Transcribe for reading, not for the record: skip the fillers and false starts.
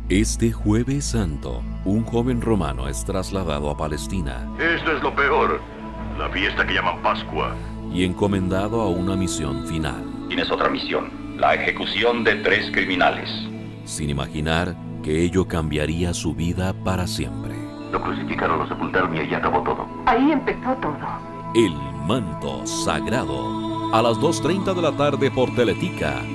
Este Jueves Santo, un joven romano es trasladado a Palestina. Esto es lo peor, la fiesta que llaman Pascua. Y encomendado a una misión final. Tienes otra misión, la ejecución de 3 criminales. Sin imaginar que ello cambiaría su vida para siempre. Lo crucificaron, lo sepultaron y ahí acabó todo. Ahí empezó todo. El manto sagrado. A las 2:30 de la tarde por Teletica.